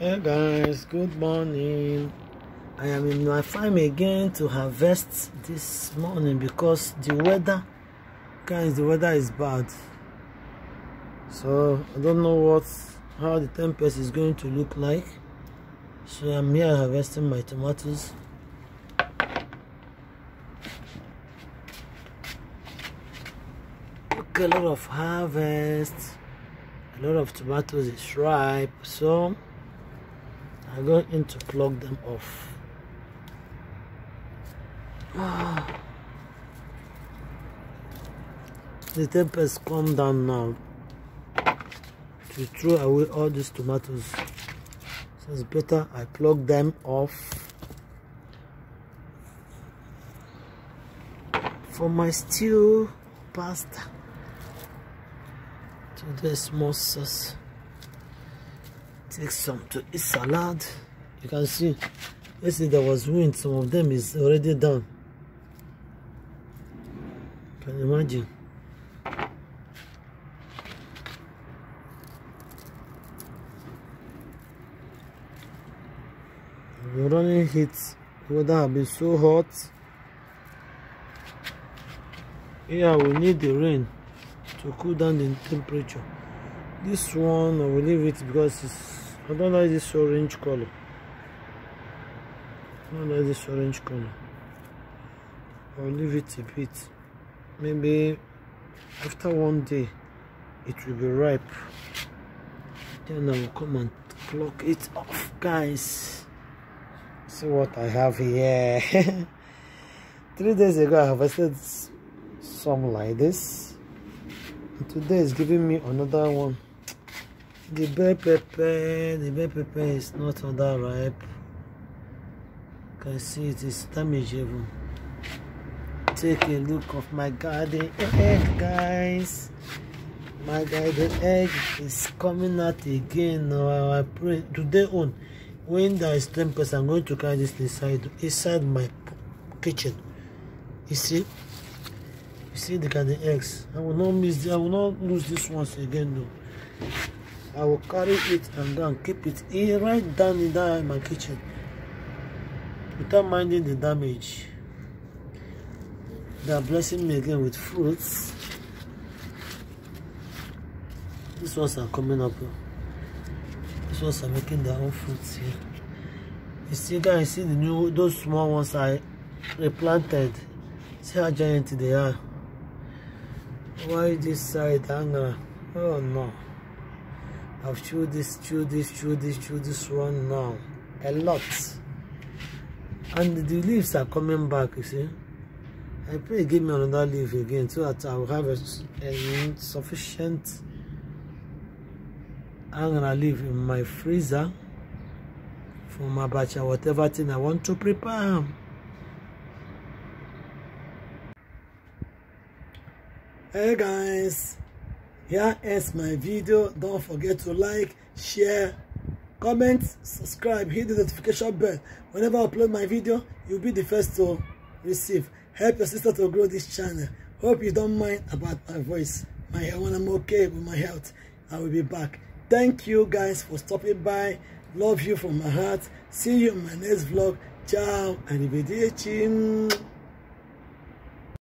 Hey guys, good morning. I am in my farm again to harvest this morning because the weather is bad. So I don't know how the tempest is going to look like. So I'm here harvesting my tomatoes. Look, a lot of harvest. A lot of tomatoes is ripe, so I'm going to pluck them off. The tempest calm down now to throw away all these tomatoes, so it's better I pluck them off for my stew pasta. Today's small sauce. Take some to eat salad. You can see, yesterday there was wind, some of them is already done. Can you imagine? We're running heat. The weather has been so hot. Yeah, we need the rain to cool down the temperature. This one I will leave it because I don't like this orange color. I'll leave it a bit. Maybe after one day it will be ripe. Then I will come and pluck it off, guys. See what I have here. 3 days ago I harvested some like this, and today is giving me another one. The bell pepper is not all that ripe. You can see it is damaged even. Take a look of my garden egg, guys. My garden egg is coming out again. Now I pray today on, when there is tempest, I'm going to carry this inside my kitchen. You see the garden eggs. I will not lose this ones again though. I will carry it and go and keep it right down in my kitchen without minding the damage. They are blessing me again with fruits. These ones are coming up. These ones are making their own fruits here. You see, guys, see those small ones I replanted. See how giant they are. Why this side hanger? Oh no. I've chewed this one now. A lot. And the leaves are coming back, you see. I pray give me another leaf again so that I will have a sufficient hanger leaf in my freezer for my batch or whatever thing I want to prepare. Hey guys, here is my video. Don't forget to like, share, comment, subscribe, hit the notification bell. Whenever I upload my video, you'll be the first to receive. Help your sister to grow this channel. Hope you don't mind about my voice. When I'm okay with my health, I will be back. Thank you guys for stopping by. Love you from my heart. See you in my next vlog. Ciao. Arrivederci.